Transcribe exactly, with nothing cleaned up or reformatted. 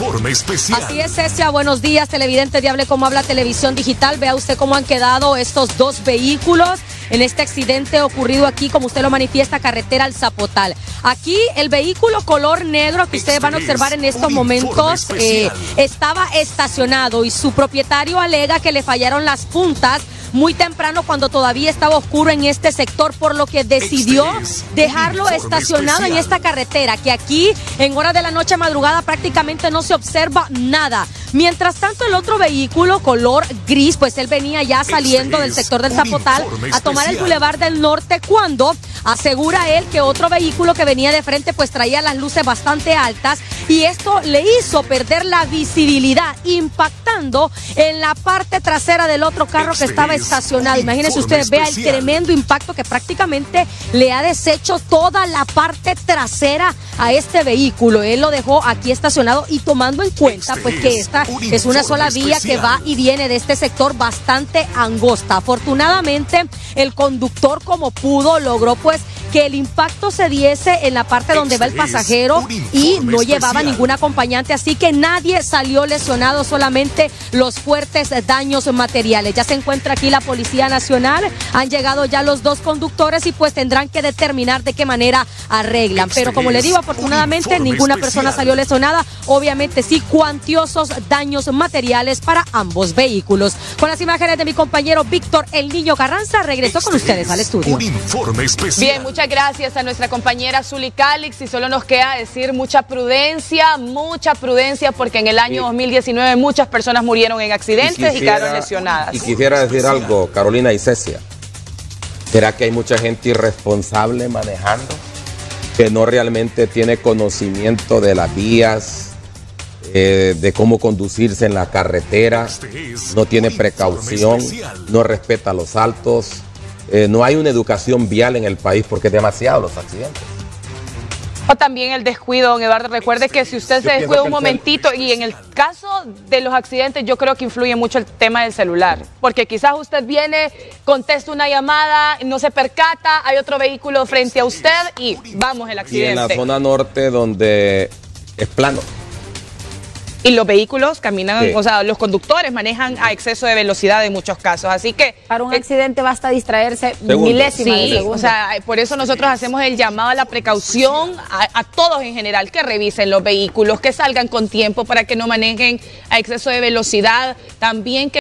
informe especial. Así es, Cecia, buenos días, televidente de Hable Como Habla Televisión Digital. Vea usted cómo han quedado estos dos vehículos en este accidente ocurrido aquí, como usted lo manifiesta, carretera al Zapotal. Aquí el vehículo color negro que ustedes van a observar en estos momentos eh, estaba estacionado y su propietario alega que le fallaron las puntas muy temprano cuando todavía estaba oscuro en este sector, por lo que decidió dejarlo estacionado en esta carretera, que aquí en horas de la noche madrugada prácticamente no se observa nada. Mientras tanto, el otro vehículo color gris, pues él venía ya saliendo del sector del Zapotal a tomar el Boulevard del Norte, cuando asegura él que otro vehículo que venía de frente pues traía las luces bastante altas y esto le hizo perder la visibilidad, impactando en la parte trasera del otro carro que estaba estacionado. Imagínense ustedes, vea el tremendo impacto que prácticamente le ha deshecho toda la parte trasera a este vehículo. Él lo dejó aquí estacionado y tomando en cuenta pues que esta es una sola vía que va y viene de este sector bastante angosta. Afortunadamente el conductor, como pudo, logró pues que el impacto se diese en la parte donde va el pasajero y no llevaba ningún acompañante, así que nadie salió lesionado, solamente los fuertes daños materiales. Ya se encuentra aquí la Policía Nacional, han llegado ya los dos conductores y pues tendrán que determinar de qué manera arreglan. Pero como le digo, afortunadamente ninguna persona salió lesionada, obviamente sí cuantiosos daños materiales para ambos vehículos. Con las imágenes de mi compañero Víctor El Niño Carranza, regresó con ustedes al estudio. Un informe especial. Bien, muchas gracias a nuestra compañera Zuli Calix, y solo nos queda decir mucha prudencia, mucha prudencia, porque en el año dos mil diecinueve muchas personas murieron en accidentes y, quisiera, y quedaron lesionadas. Y quisiera decir algo, Carolina y Cecia. ¿Será que hay mucha gente irresponsable manejando? Que no realmente tiene conocimiento de las vías, eh, de cómo conducirse en la carretera, no tiene precaución, no respeta los altos. Eh, no hay una educación vial en el país porque es demasiado los accidentes. O también el descuido, don Eduardo. Recuerde que si usted se descuida un momentito, y en el caso de los accidentes yo creo que influye mucho el tema del celular, porque quizás usted viene, contesta una llamada, no se percata, hay otro vehículo frente a usted y vamos, el accidente. Y en la zona norte donde es plano. Y los vehículos caminan, sí. O sea, los conductores manejan a exceso de velocidad en muchos casos, así que... Para un eh, accidente basta distraerse Segundo. milésimas sí, de segundo. O sea, por eso nosotros hacemos el llamado a la precaución a, a todos en general, que revisen los vehículos, que salgan con tiempo para que no manejen a exceso de velocidad, también que...